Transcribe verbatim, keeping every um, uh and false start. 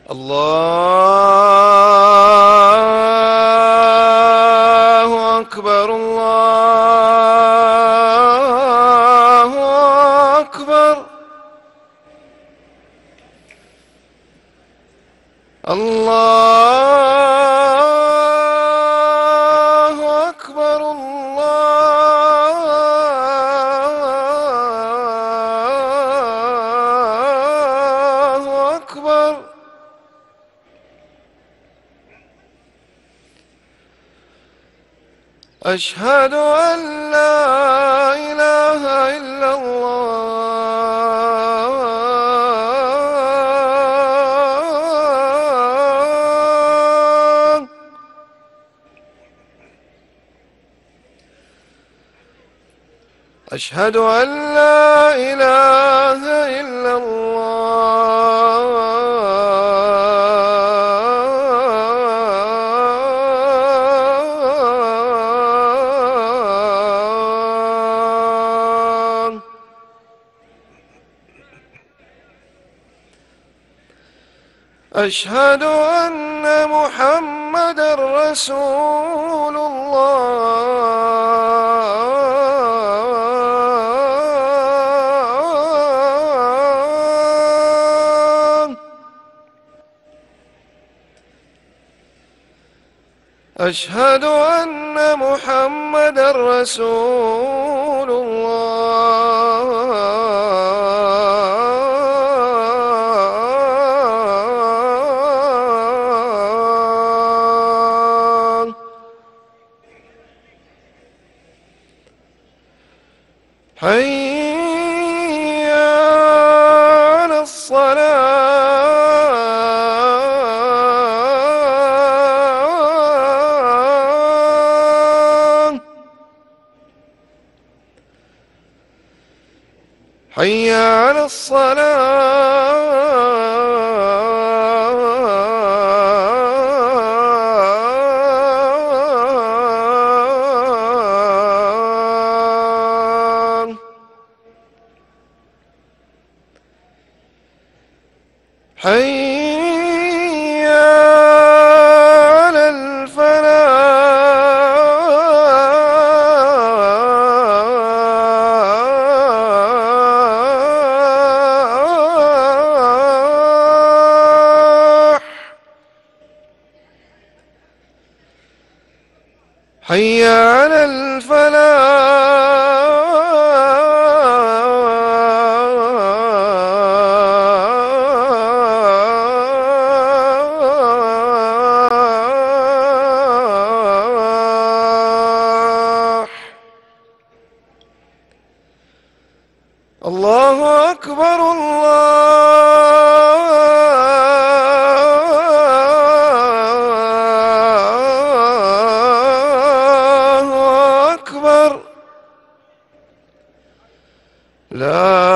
الله أكبر الله أكبر. الله أكبر الله أكبر. أشهد أن لا إله إلا الله. أشهد أن لا إله إلا الله. أشهد أن محمدًا رسول الله. أشهد أن محمدًا رسول الله. حي على الصلاة. حي على الصلاة. حي على الفلاح. حي على الفلاح. الله أكبر الله أكبر. لا